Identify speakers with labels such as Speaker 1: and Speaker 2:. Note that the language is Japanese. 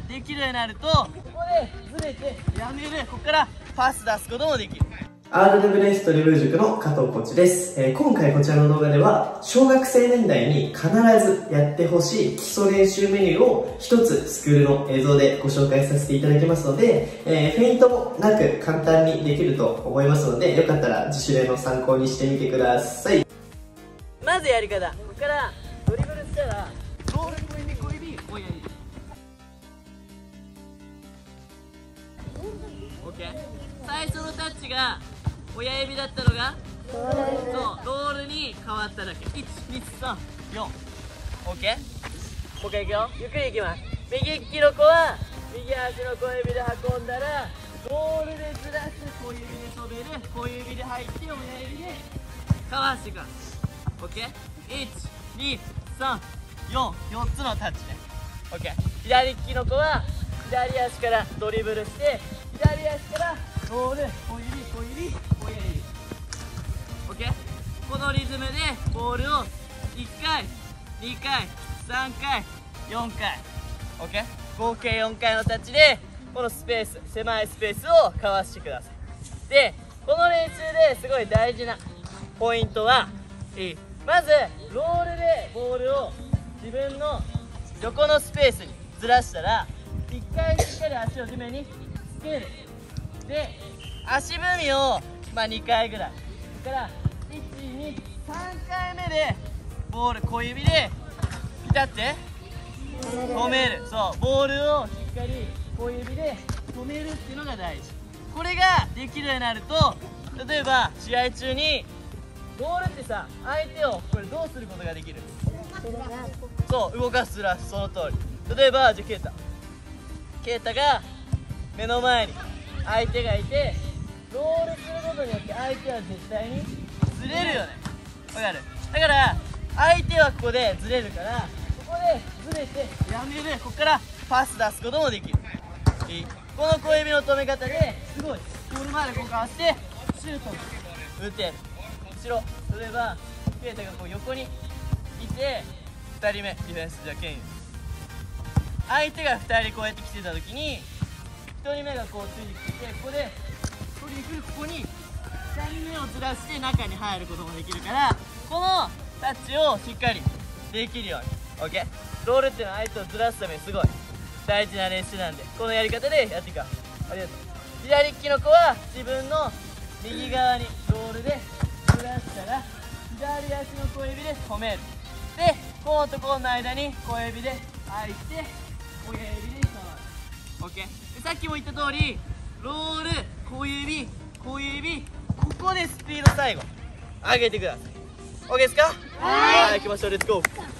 Speaker 1: できるようになると、ここでずれてやめる、ここからパス出すこともできる。
Speaker 2: RWS ドリブル塾の加藤コーチです。今回こちらの動画では、小学生年代に必ずやってほしい基礎練習メニューを一つスクールの映像でご紹介させていただきますので、フェイントもなく簡単にできると思いますので、よかったら自主練の参考にしてみてください。
Speaker 1: まずやり方、ここからドリブルしたら、ロール小指小指親指。OK。最初のタッチが親指だったのが、そうロールに変わっただけ。1、2、3、4。OK。もう一回いくよ。ゆっくりいきます。右利きの子は右足の小指で運んだら、ロールでずらして小指で止める、小指で入って親指でかわしていく。OK。1、2、3、4。4つのタッチね。OK。左利きの子は左足からドリブルして、左足からロール、小指、小指、親指。OK。このリズムでボールを1回、2回、3回、4回。OK。合計4回のタッチで、このスペース、狭いスペースをかわしてください。で、この練習ですごい大事なポイントは、まず、ロールでボールを自分の横のスペースにずらしたら、1回しっかり足を地面につける。で、足踏みを、2回ぐらい。それから、1、2、3回目で、ボール、小指で、ピタって止める。そう、ボールをしっかり小指で止めるっていうのが大事。これができるようになると、例えば、試合中に、ボールってさ、相手をこれどうすることができる？そう、動かすずらす、その通り。例えば、じゃあケイタが目の前に相手がいて、ロールすることによって相手は絶対にずれるよね。わかる？だから相手はここでずれるから、ここでずれてやめる、ここからパス出すこともできる。この小指の止め方ですごいゴールまでこうかわしてシュート打てる。後ろ、例えばケイタがこう横にいて、2人目ディフェンスじゃケイン、相手が2人こうやって来てた時に1人目がこうついてきて、ここで取りに来る、ここに2人目をずらして中に入ることもできるから、このタッチをしっかりできるように。 OK。 ロールっていうのは相手をずらすためにすごい大事な練習なんで、このやり方でやっていこう。ありがとう。左利きの子は自分の右側にロールでずらしたら、左足の小指で止める。で、コーンとコーンの間に小指で開いて親指で触る。 OK。 でさっきも言った通り、ロール、小指、小指、ここでスピード最後上げてください。 OK ですか？はい、行きましょう。レッツゴー。